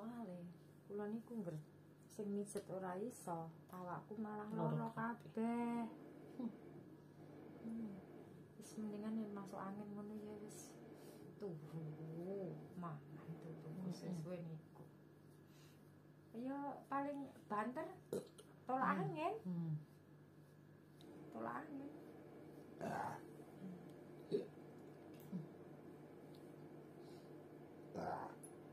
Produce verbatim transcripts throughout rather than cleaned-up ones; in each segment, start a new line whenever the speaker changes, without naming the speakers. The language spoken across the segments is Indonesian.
soalnya kula niku ngger sing mijet ora iso, awakku malah loro kabeh. Hmm. Wis mendingan yen masuk angin ngono ya wis turu, mangan turu sesuai niku. Ya paling banter tolak angin. Hmm. Tolak angin. Ah. Ah.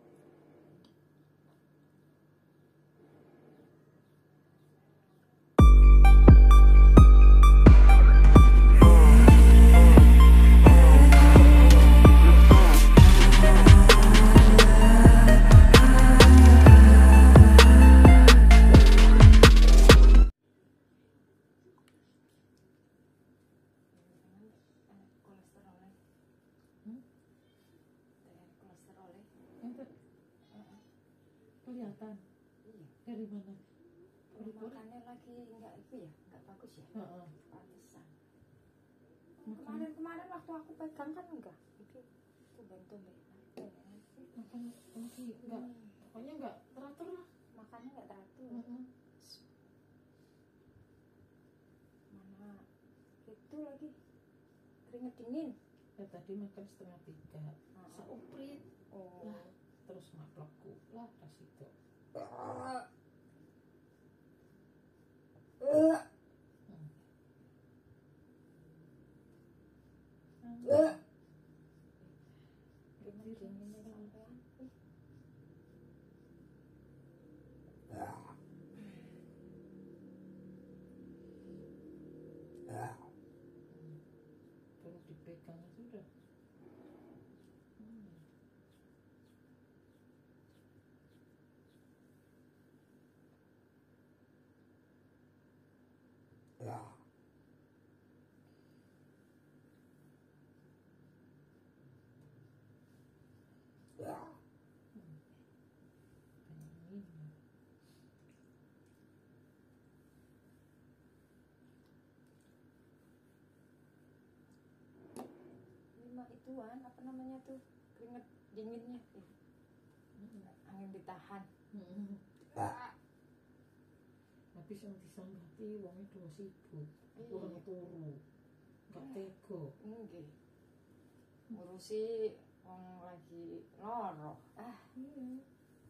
Kelihatan.
Iya.
Dari mana?
Makannya lagi enggak itu ya, enggak bagus ya.
Heeh.
Pantesan. Kemarin-kemarin waktu aku pegang kan enggak. Itu tumben-tumben.
Makan lagi enggak. Pokoknya enggak teratur lah.
Makannya enggak teratur.
Heeh.
Mana itu lagi keringet dingin.
Ya tadi makan setengah tiga. Seuprit.
Oh.
Lah, terus maklekku lah pas itu.
Uh. Uh.
Hmm.
Uh.
Keringet dingin sampean. Baru dipegang sudah. Hmm.
Ya. Ya.
Hmm. Pengen.
Lima ituan apa namanya tuh keringet dinginnya.
Hmm.
Angin ditahan.
Hmm.
Ah.
Habis yang disanggati wongnya dua sibuk. Kurang turu. Enggak tega.
Nggih. Ngurusi wong lagi loro. Ah,
Iya.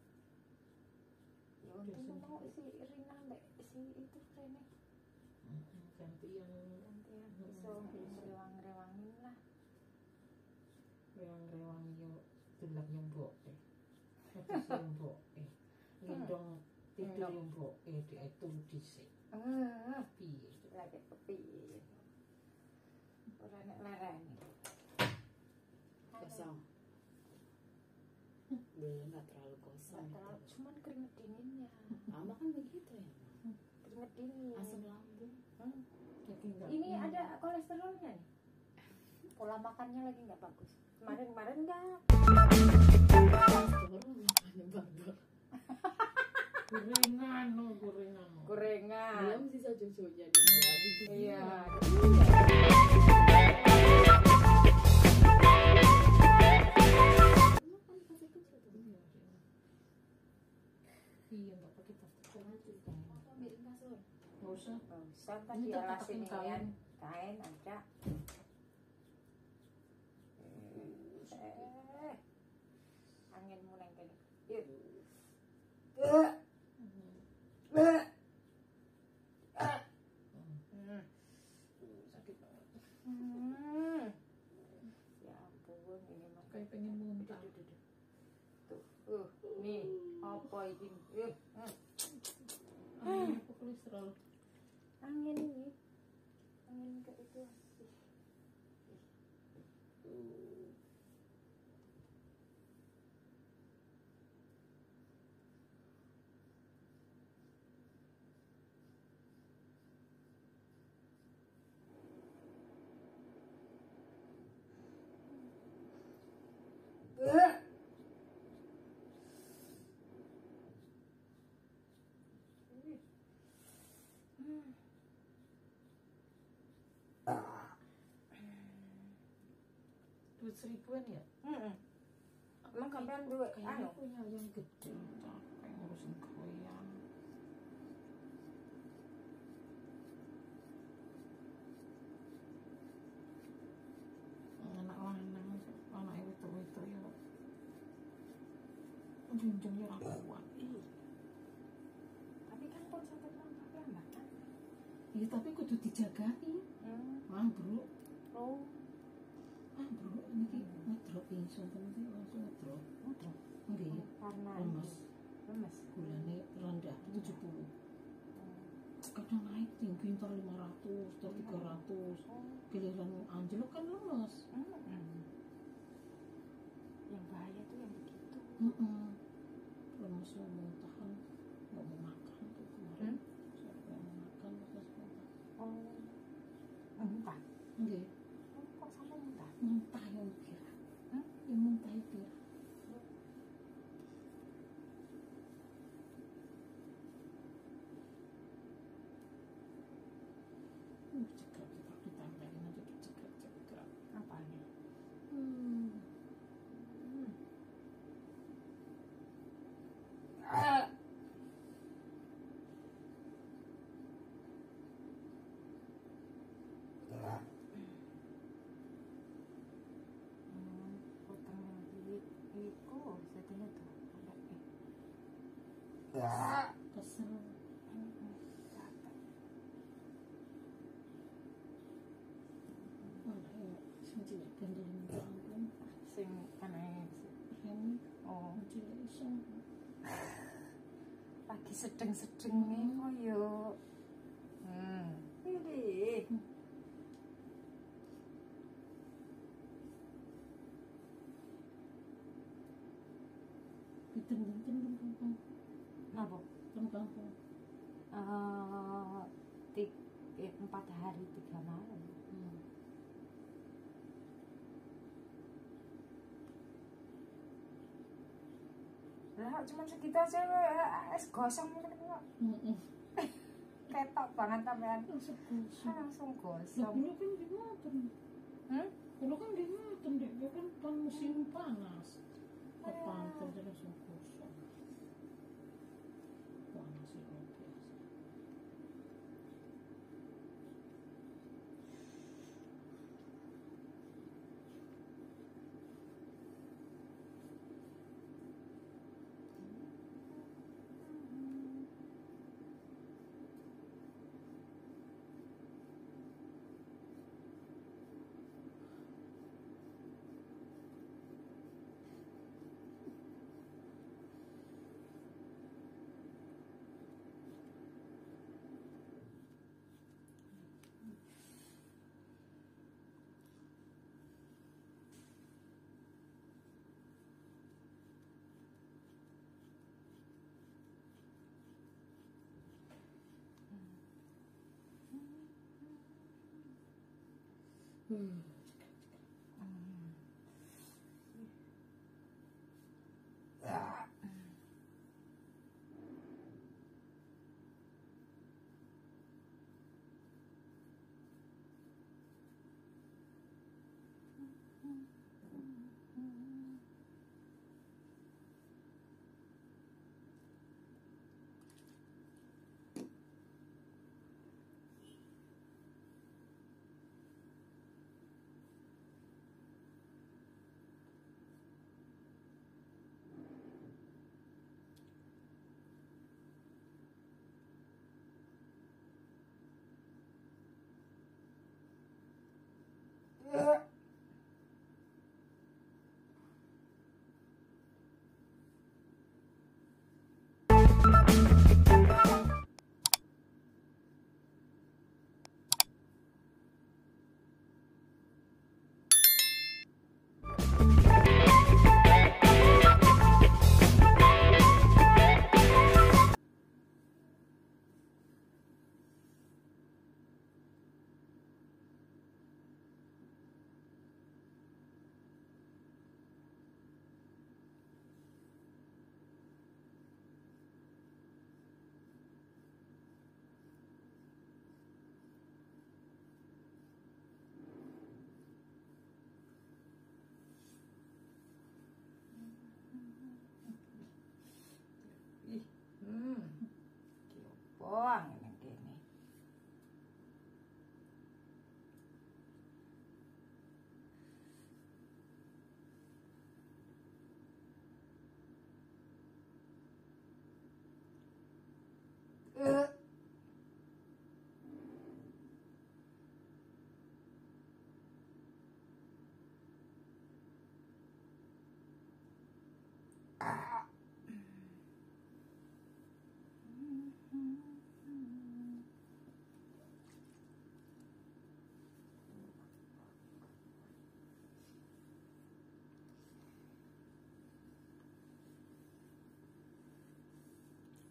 ya untung mau si Rina mbak si itu Rene
Gantian
gantian iso rewang-rewangin lah.
rewang-rewang yo delok yo mboke. Habis yo mboke. Ngendong tidur yo mboke diatur dhisik.
Heeh.
Piye?
Lagi kepiye. Ora nek lereni.
Kosong. Belum, nggak terlalu kosong.
Nggak terlalu, cuman keringet dinginnya.
Lama kan begitu ya.
Keringet dingin.
Asam lambung.
Hmm.
Jadi enggak.
Ini ada kolesterolnya nih. Pola makannya lagi nggak bagus. Kemarin-kemarin enggak.
Kolesterol makanya bandel.
Gorengan, no gorengan. No.
Gorengan.
Belum sisa cucunya dia.
Iya.
Iya, enggak pakai plastik aja.
Ambilin kasur.
Enggak usah.
Bagusan tadi
Ini tetap
alasin
pakai kain.
kain. Kain ada. Eh. Anginmu neng kene. Yuk. Eh. Eh. Hmm.
Sakit banget.
Hmm. Ya ampun, ini mah
Kayak pengen muntah.
tuh. Uh, nih, apa ini? Uh, hmm.
Ah, apa kolesterol?
Angin ini. Angin ke itu. Uh.
Duit seribuan ya?
Hmm. emang sampean duwe
Kayaknya
anu
punya yang gede, capek ngurusin koyan. Anak lanang, anak itu itu ya. Junjungnya orang kuat.
tapi kan pun sampai nang tapi ambak kan
Iya tapi kudu dijagai.
hmm.
Wah bro,
oh
ah bro, ini ngedrop ingsun temen sih langsung ngedrop.
udah
Nggih,
karena
lemes.
lemes
Gulanya rendah tujuh puluh. Kadang naik tinggi entar lima ratus, entar tiga ratus.
oh
Giliran anjlok kan lemes.
hmm. yang bahaya tuh yang begitu
Heeh. Lemes mau muntahan, nggak mau makan tuh kemarin.
Hmm?
Siapa yang mau makan terus muntah.
oh muntah
Nggih,
oh, kok sampai muntah
muntah yang kira.
Hmm?
Yang muntah itu. Uh, cekrek cekrek ditempelin aja tuh cekrek cekrek.
apanya
Hmm.
hmm. ah. Hmm, potong lagi iku setene tuh ada eh
Kesel.
hmm, capek.
Mana ya? Sing cilik gendel ampun.
sing aneh sih.
Yang
oh
cilik iseng.
lagi sedeng-sedeng nih koyo hmm ini
Biten-biten teng kampung.
apa
Teng kampung.
eh tik eh, empat hari tiga malam
Hmm.
lah cuma segitu aja eh, es gosong gitu kok
Heeh.
ketok banget sampean
Langsung
kan
gosong.
langsung
Lah
gosong
dulu kan di motor.
hmm?
Dulu kan di motor deh, dia kan kan musim panas. Ke pantai dia langsung gosong. Panas sih luar biasa. Hmm.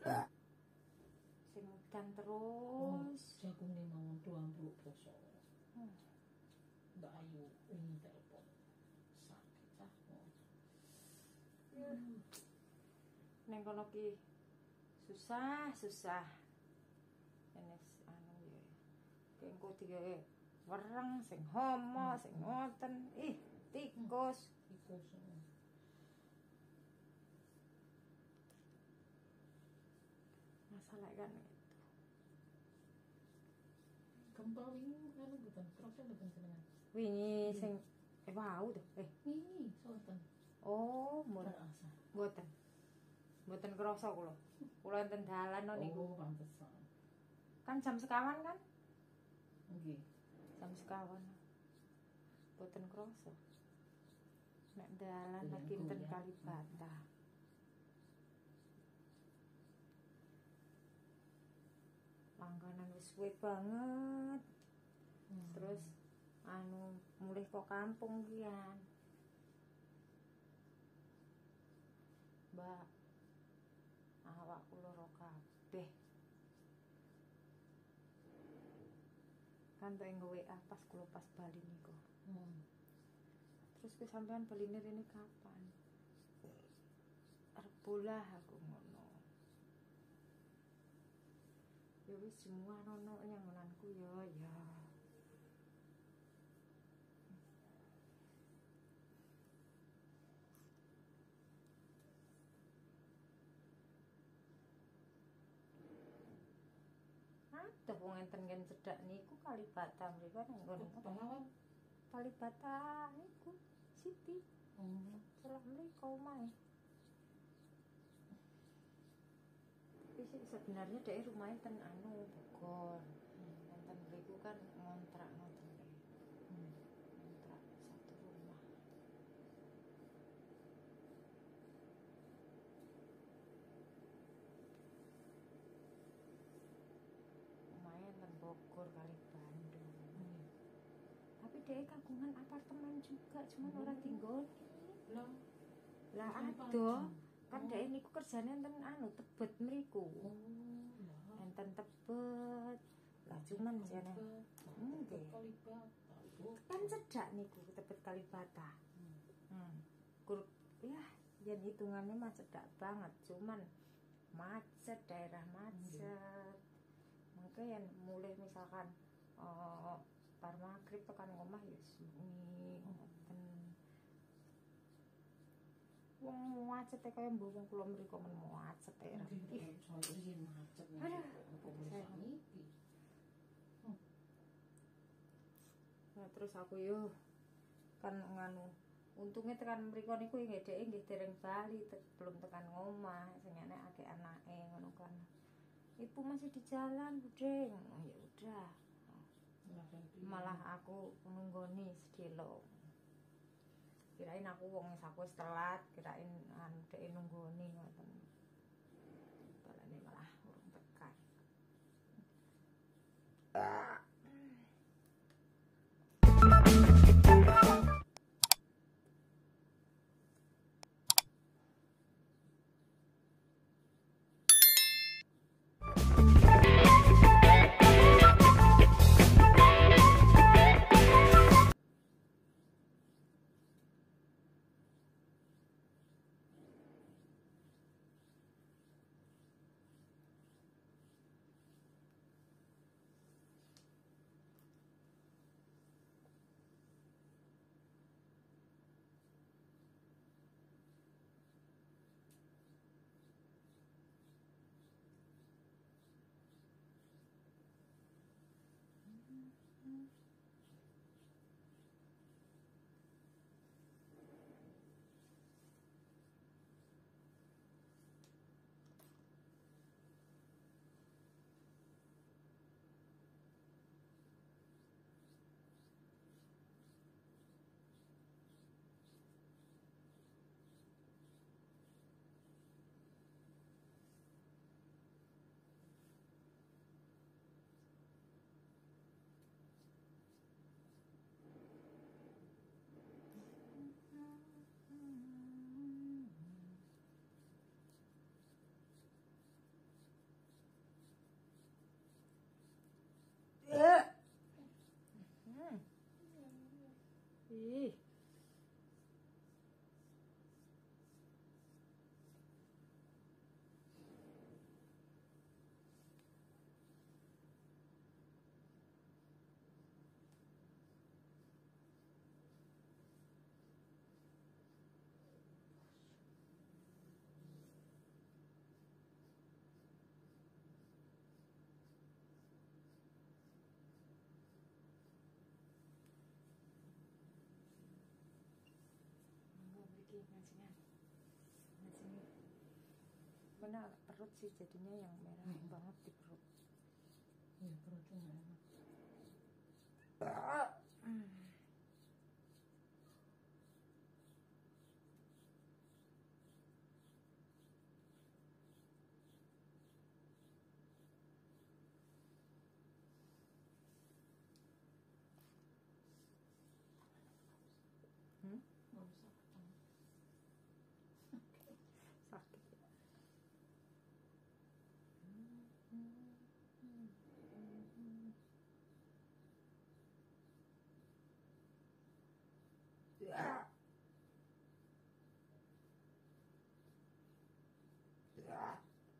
Sing udan terus.
Jagung nih mau dua puluh poso.
Hmm.
Mbak Ayu ini telepon sakit ah.
Neng kono ki susah susah. Ini anu ya. Kengko digawe wereng sing homo sing ngoten. Ih, tikus.
Tikus.
Masalah kan itu.
Gempa wingi kan bukan kerasa bukan senengan.
Wingi sing eh wau tuh. Eh,
Wingi soten.
oh, mboten
Terasa.
mboten. Mboten krasa kula. Kula enten dalan no niku.
Oh, pantesan.
Kan jam sekawan kan?
Nggih.
Jam sekawan. Mboten krasa. Nek dalan
Goyang,
lagi enten
goyang.
Kalibata. Langganan wis suwe banget.
Hmm.
Terus anu mulih kok kampung kian. Mbak, awakku loro kabeh. Kan tak nggawe W A pas kula pas bali niku.
Hmm.
Terus ke sampean baline rene kapan? Arep bolah aku ngono. Ya wis semua nono nyangonanku ya ya. Ada wong enten ngen cedhak niku Kalibata mriku nggon
Pahlawan.
Kalibata niku Siti.
Oh.
Salah mriku omahe. Tapi sih sebenarnya dhek rumahnya ten anu Bogor. Enten mriku kan ngontrak ngoten kae.
Hmm.
Ngontrak satu rumah. Lumayan ten Bogor kali Bandung.
Hmm.
Tapi dhek kagungan apartemen juga, cuman ora tinggal.
Lah,
Lah
Terus
ado,
apa?
kan
Oh.
dhek niku kerjane enten anu Tebet mriku.
oh, lah.
Enten Tebet. Lah cuman jane nggih.
Kalibata.
Kan cedhak niku Tebet Kalibata.
Hmm.
Hmm. Kur ya, yen hitungannya mah cedhak banget, cuman macet, daerah macet. Mangke yen mulai misalkan eh bar magrib tekan omah ya sunyi ngoten. Wong macet kaya mbok kula mriku men macet daerah. Ih,
Soalnya ini macet nih.
Aduh,
Apa boleh
saya-
saniki?
nah, terus aku yo kan nganu untungnya tekan mriku niku nggih dhek nggih dereng bali te- belum tekan ngomah sing enek akeh anake ngono kan. Ibu masih di jalan, Budeng. Oh, ya udah. Malah aku nunggoni sedelo. Kirain aku wong wis aku wis telat, kirain anu dhek nunggoni ngoten. Balane malah urung tekan. iki ngasingan. Ngasingan. Mana perut sih jadinya yang merah
Hmm.
banget di perut.
Ya perutnya nggak enak.
Hmm. Hmm?
Nggak bisa ketemu.
Sakit ya. Ya. Ya.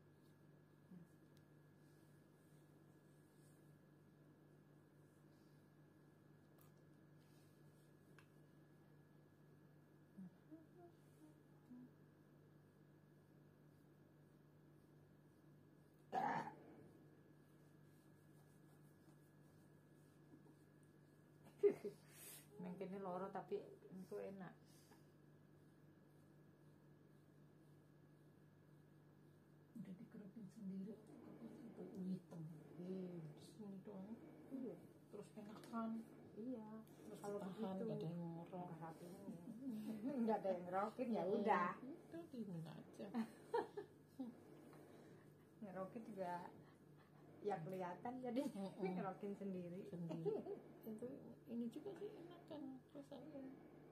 Neng kene loro tapi engko enak.
Udah dikerutin sendiri itu hitam.
Hmm.
Terus ini doang.
Iya.
Terus enakan.
Iya.
Terus
Kalau
tahan
begitu
nggak ada yang ngorok.
nggak ada yang ngerokin ya udah.
Udah diemin aja.
Ngerokin juga ya kelihatan jadi
Mm-mm.
ngerokin sendiri.
Sendiri. Itu ini juga sih enakan rasanya.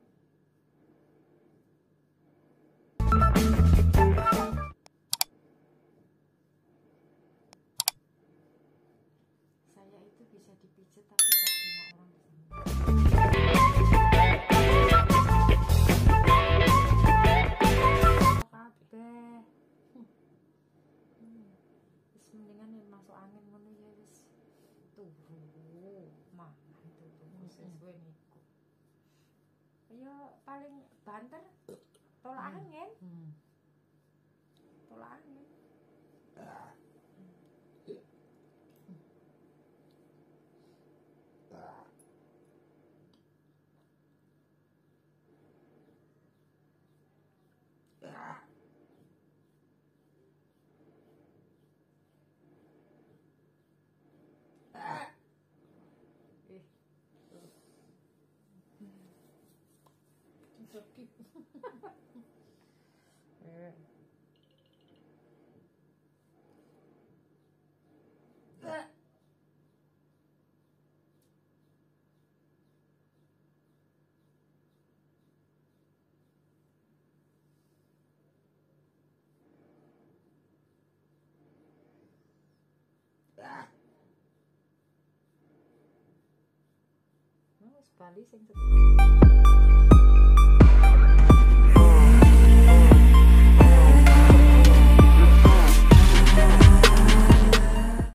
Saya itu bisa dipijet tapi gak semua orang bisa. Kabeh. Hmm. Wis mendingan yen masuk angin ngono ya wis turu mangan tutu wis suwe niku. Ya paling banter tolak
Hmm.
angin,
Hmm.
tolak angin. Ih,
Sakit.
eh. Mas Bali sing